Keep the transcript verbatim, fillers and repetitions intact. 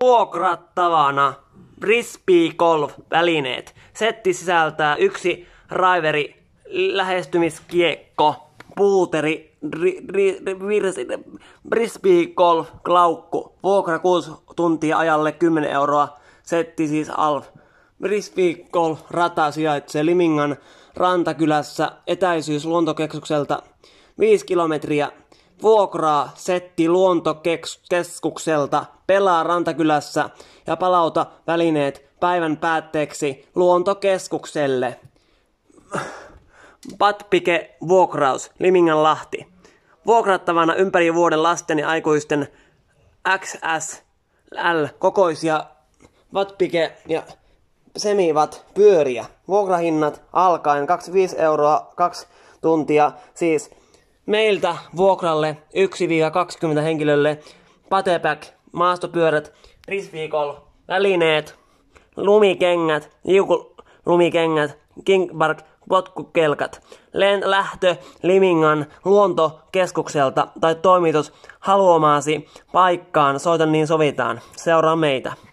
Vuokrattavana Frisbee Golf-välineet. Setti sisältää yksi raiveri, lähestymiskiekko, puuteri, ri, ri, ri, Frisbee Golf-klaukku. Vuokra kuusi tuntia ajalle kymmenen euroa. Setti siis Alf. Frisbee Golf-rata sijaitsee Limingan Rantakylässä. Etäisyys luontokeskukselta viisi kilometriä. Vuokraa setti luontokeskukselta, pelaa Rantakylässä ja palauta välineet päivän päätteeksi luontokeskukselle. Patpike vuokraus, Liminganlahti. Vuokrattavana ympäri vuoden lasten ja aikuisten X S L kokoisia Wattpike ja semiwatt pyöriä. Vuokrahinnat alkaen kaksikymmentäviisi euroa kaksi tuntia, siis meiltä vuokralle yksi kaksikymmentä henkilölle, Patepack, maastopyörät, Frisbee Golf, välineet, lumikengät, liukulumikengät, Kingpark, potkukelkat, lähtö Limingan luontokeskukselta tai toimitus haluamaasi paikkaan, soita niin sovitaan. Seuraa meitä.